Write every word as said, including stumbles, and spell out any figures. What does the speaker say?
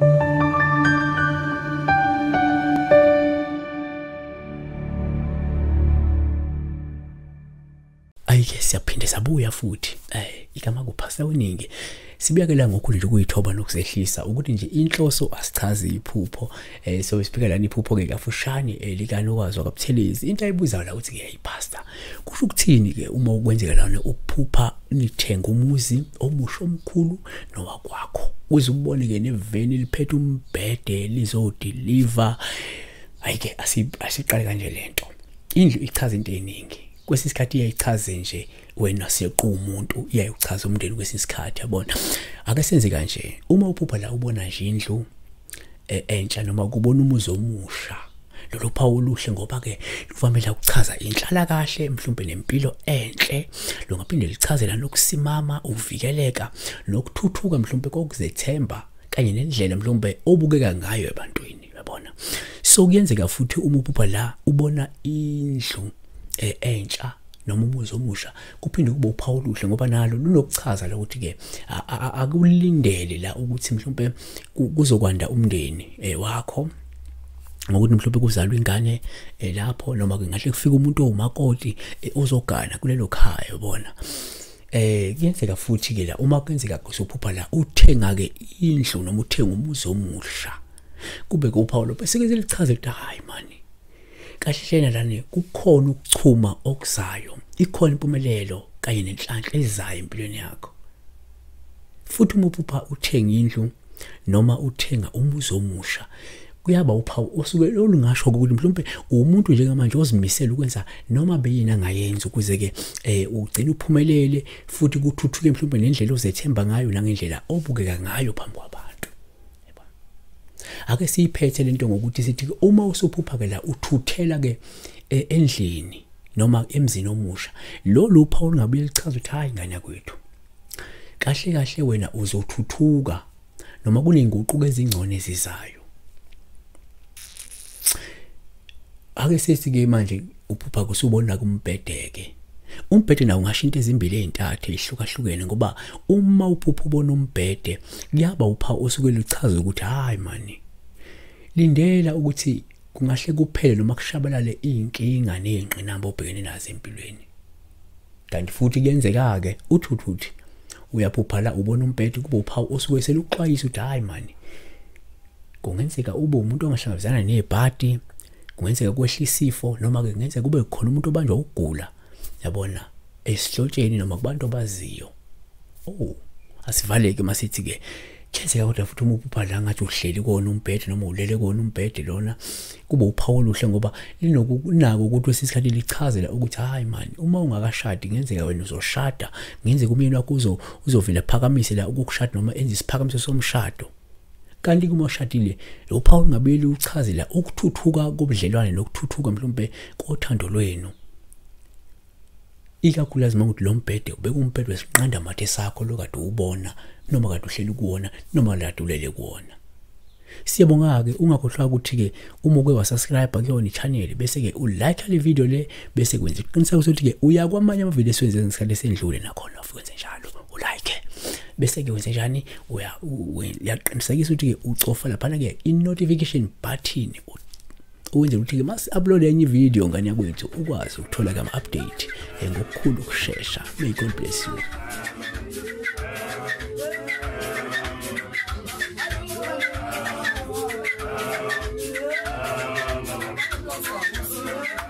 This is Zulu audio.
Ayike siyaphinde sabuya futhi eh igama kuphasa WeNingi sibuyakela ngokukhulu nje ukuyithoba nokuzehlisa ukuthi nje inhloso asichazi iphupho eh so sibika lana iphupho ke kafushane likanokwazi wakabuthelezi into ayibuzayo la uthi ke ayipasta kusho ukuthini ke uma ukwenzeka lana ukuphupha nithenga umuzi omusha omkhulu nowakwakho uze ubone ke neveni liphethe umbhede lizodeliver ayike asiqale kanje lento indlu ichaza into eziningi kwesisikhathi iyayichaze nje wena siyeqa umuntu iyayichaza umndeni kwesisikhathi yabona ake senze kanje uma uphupha la ubona nje indlu entsha noma kubona umuzi omusha lolu phawu oluhle ngoba ke luvamela ukuchaza inhlala kahle mhlawumbe nempilo enhle longaphinde lichazela nokusimama ukuvikeleka nokuthuthuka mhlawumbe kokuzethemba kanye nendlela mhlawumbe obukeka ngayo ebantwini yabona so kuyenzeka futhi uma uphupha la ubona indlu entsha noma umuzi omusha kuphinde kube uphawu oluhle ngoba nalo lunokuchaza ukuthi ke akulindele la ukuthi mhlawumbe kuzokwanda umndeni wakho ngokuthi mhlawumbe kuzalwa ingane lapho noma kungahle kufike umuntu owumakoti ozogana kulelo khaya yabona eh kuyenzeka futhi ke la uma kwenzeka kusuphupha la uthenga ke indlu noma uthenga umuzi omusha kube kuphawu lo bese ke lichaza ukuthi hayi mani kahle lana kukhona ukuchuma okuzayo ikhona impumelelo kanye nenhlanhla ezayo empilweni yakho futhi uma uphupha uthenga indlu noma uthenga umuzi omusha kuyaba uphawu osuke olungasho ukuthi mhlawumbe umuntu njengamanje ozimisela ukwenza noma beyina ngayenza ukuze ke ugcina uphumelele futhi kuthuthuke mhlawumbe nendlela ozethemba ngayo nangendlela obukeka ngayo phambi kwabantu ake siyiphethe lento ngokuthi sithi uma usuphupha ke la uthuthela ke endlini noma emzini omusha lo lupha olungabuye lichaza ukuthi hayi ngane yakwethu kahle kahle wena uzothuthuka noma kunenguquko ezingcono ezizayo ake sithi ke manje uphupha kusubona kumbhedeke umbhede nawo ungasho into ezimbili ezintathu ezihlukahlukene ngoba uma uphupha ubona umbhede kuyaba upha osuke lichaza ukuthi hayi mani lindela ukuthi kungahle kuphele noma kushabalale inkinga nezingqinamba obhekene nazo empilweni kanti futhi kuyenzeka ke uthuthuthi uyaphupha la ubona umbhede kuba uphawu osuke seluxwayisa ukuthi hayi mani kungenzeka ube umuntu ongahlangabezana nezibhadi kungenzeka kwehla isifo noma ke kungenzeka kube khona umuntu obanjwa ukugula yabona esihlotsheni noma kubantu abaziyo oh asivaleke masithi ke kenzeka kodwa futhi uma uphupha la ngathi uhleli kona umbhede noma ulele kona umbhede lona kube uphawu oluhle ngoba linokunako ukuthi wesisikhathi lichazela ukuthi hayi mani uma ungakashadi kungenzeka wena uzoshada ngenzeka umyeni wakho uzo uzovela phakamise la ukukushada noma enze isiphakamiso somshado kanti kuma ushadile lo phawu ngabeli uchazela ukuthuthuka kobudlelwane nokuthuthuka mhlawumbe kothando lwenu ikakhulukazi manguthi lo mbhede ubeka umbhede wesiqanda mathe sakho lokade ubona noma kade uhleli kuwona noma kade ulele kuwona siyabonga ke ungakhohlwa ukuthi ke uma uke wasubscribe kuyona ichannel bese ke ulike le video le bese kwenza iqiniseko ukuthi ke uya kwamanye ama video esiwenze ngesikhathi sendlule nakhona ufike njalo ulike bese ke wenze njani uya uyaqinisekisa ukuthi ke ucofa lapha ke i notification button uwenze ukuthi ke mas upload enye video ngani yakwethu ukwazi ukuthola ama update ngokukhulu ukusheshsha. May God bless you.